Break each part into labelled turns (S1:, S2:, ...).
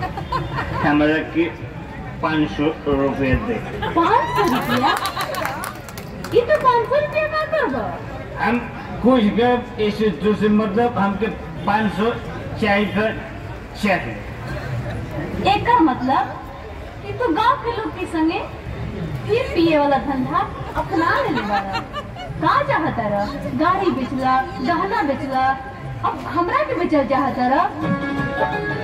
S1: हमारा की 500 रुपये दे।
S2: 500 रुपया? ये तो 500 रुपया का करबो?
S1: हम कुछ गप ऐसे दूसरे मतलब हमके 500 चाहिए।
S2: एक मतलब कि तू गांव के लोग के संगे फिर पिए वाला धंधा अपना लेने वाला का चाहता रह? गाड़ी बेचला, गहना बेचला, अब हमरा के बेचल चाहता रह?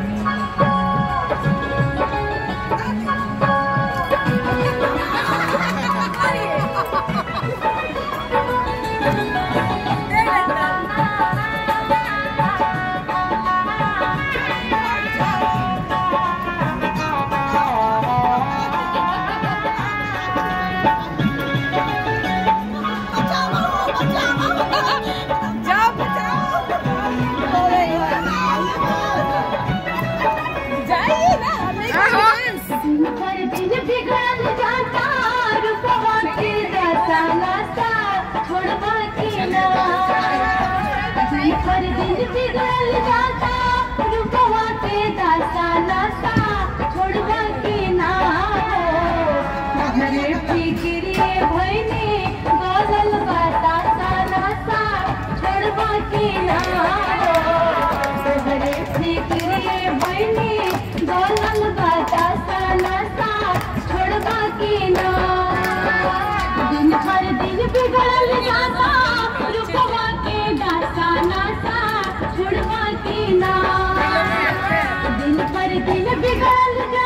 S2: पर दिन बिगड़ जाता रुपवा के दासा नासा छोड़वा के ना घरे फिक्रिए भइने गलल बतासा नासा छोड़वा के ना घरे फिक्रिए भइने गलल बतासा नासा छोड़वा के ना दिन भर दिन बिगड़ जाता रुपवा के दासा छुड़वा की ना दिन पर दिन बिगड़